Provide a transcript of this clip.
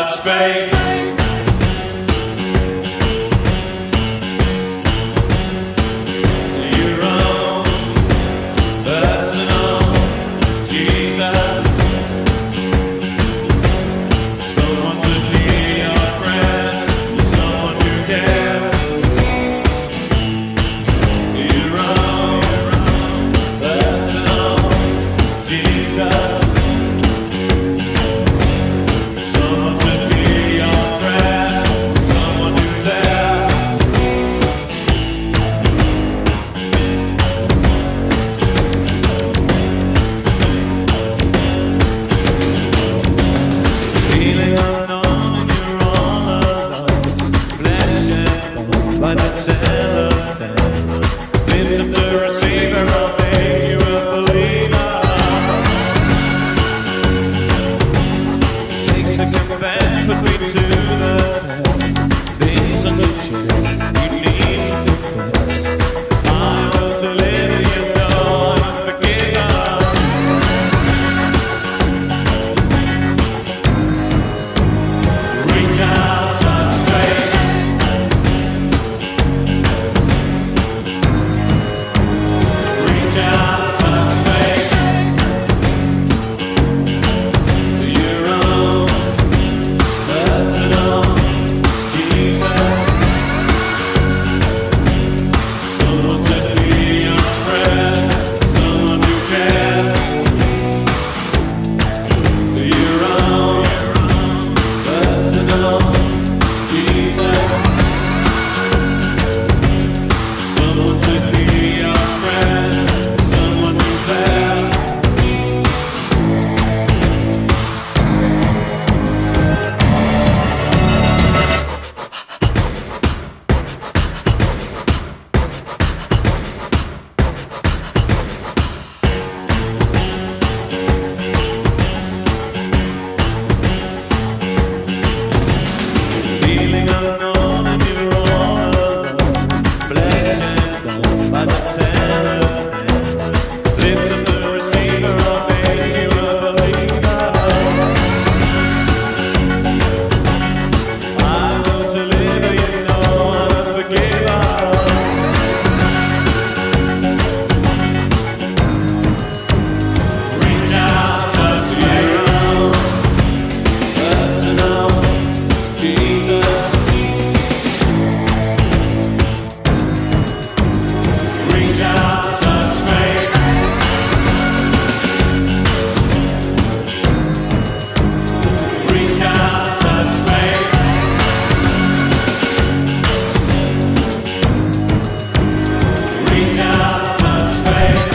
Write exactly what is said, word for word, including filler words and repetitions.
touch faith. Your own personal Jesus. Someone to be your friend, someone who cares. Your own personal Jesus. Someone to be your friend, someone who's there. Feeling unknown and you're all alone, flesh and bone by the telephone. Lift up the receiver, I'll make you a believer. Takes a confess, put me to the test. Things are no chance, you need to confess. I want to live, you know I'm forgiven. Reach out, touch faith. Reach out, touch faith. Your own personal Jesus. Someone to be your friend, someone who cares. Your own personal Jesus. Someone to be your friend, someone who's there. Feeling unknown and you're all alone, flesh and bone by the telephone. Lift up the receiver, I'll make you a believer. I want to live, you know I'm a forgiver. Reach out, touch your own personal Jesus. Reach out, touch faith. Reach out, touch faith. Reach out, touch faith.